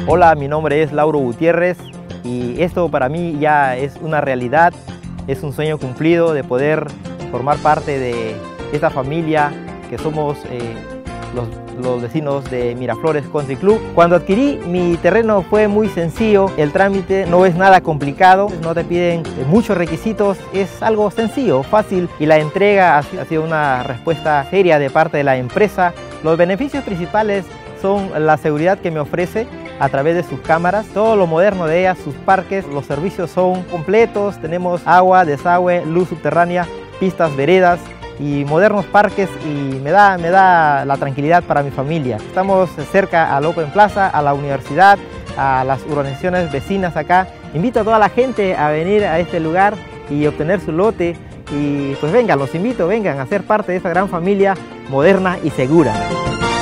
Hola, mi nombre es Lauro Gutiérrez y esto para mí ya es una realidad, es un sueño cumplido de poder formar parte de esta familia que somos los vecinos de Miraflores Country Club. Cuando adquirí mi terreno fue muy sencillo, el trámite no es nada complicado, no te piden muchos requisitos, es algo sencillo, fácil y la entrega ha sido una respuesta seria de parte de la empresa. Los beneficios principales son la seguridad que me ofrece a través de sus cámaras, todo lo moderno de ellas, sus parques, los servicios son completos, tenemos agua, desagüe, luz subterránea, pistas, veredas y modernos parques y me da la tranquilidad para mi familia. Estamos cerca al Open Plaza, a la universidad, a las urbanizaciones vecinas acá. Invito a toda la gente a venir a este lugar y obtener su lote y pues vengan, los invito, vengan a ser parte de esta gran familia moderna y segura.